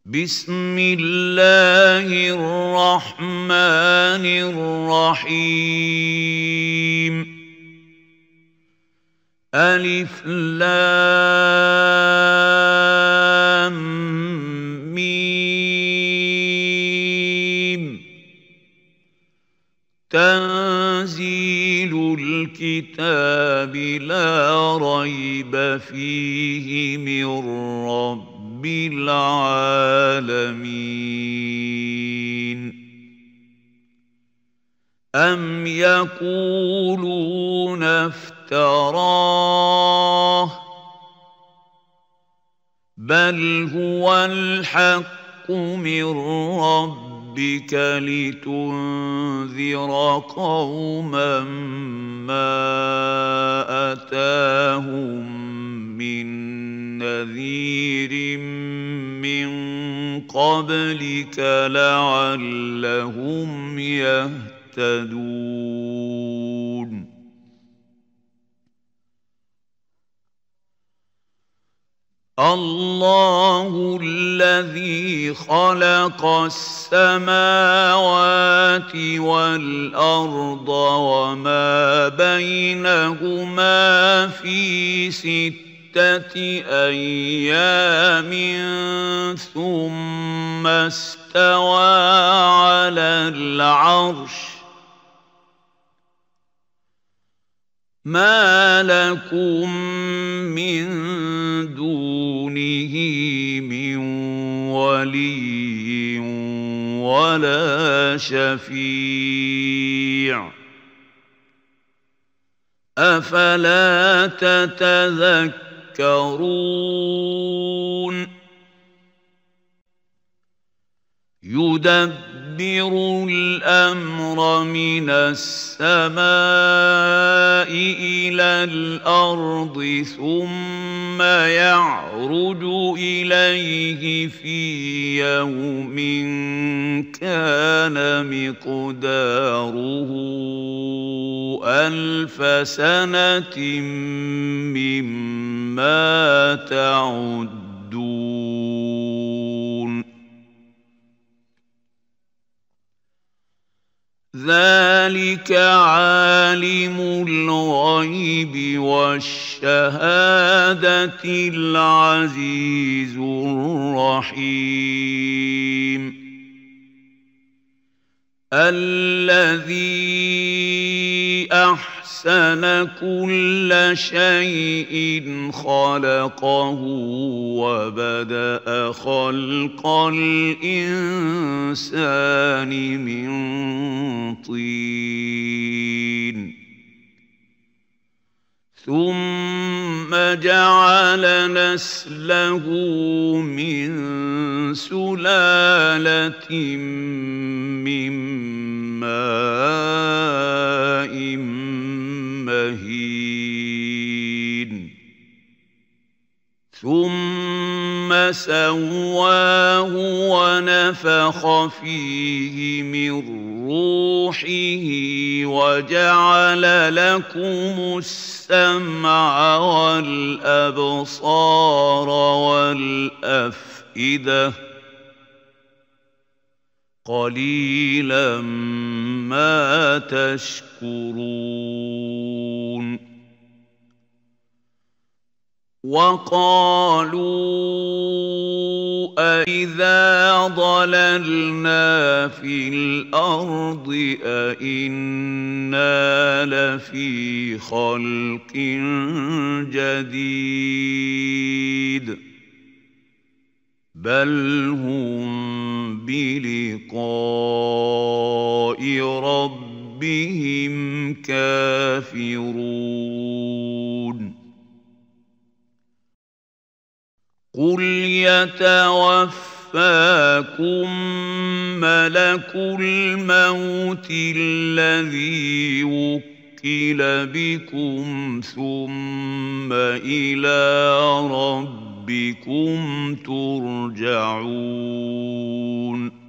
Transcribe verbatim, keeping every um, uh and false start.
بسم الله الرحمن الرحيم ألف لام ميم تنزيل الكتاب لا ريب فيه من رب العالمين أم يقولون افتراه بل هو الحق من ربك لتنذر قوما ما أتاهم من نذير من قبلك لعلهم يهتدون الله الذي خلق السماوات والأرض وما بينهما في ستة أيام ثم استوى على العرش ما لكم من دونه من ولي ولا شفيع أفلا تتذكرون يدبر الأمر من السماء إلى الأرض ثم يعرج إليه في يوم كان مقداره ألف سنة مما تعدون ذلك عالم الغيب والشهادة العزيز الرحيم الذي أحسن كل شيء خلقه وبدأ خلق الإنسان من طين ثم جعل نسله من سلالة من ماء مهين ثم سواه ونفخ فيه من روحه وجعل لكم السمع والأبصار والأفئدة قليلا ما تشكرون وقالوا أإذا ضللنا في الأرض أإنا لفي خلق جديد بل هم بلقاء ربهم كافرون قل يتوفاكم ملك الموت الذي وكل بكم ثم إلى ربكم ترجعون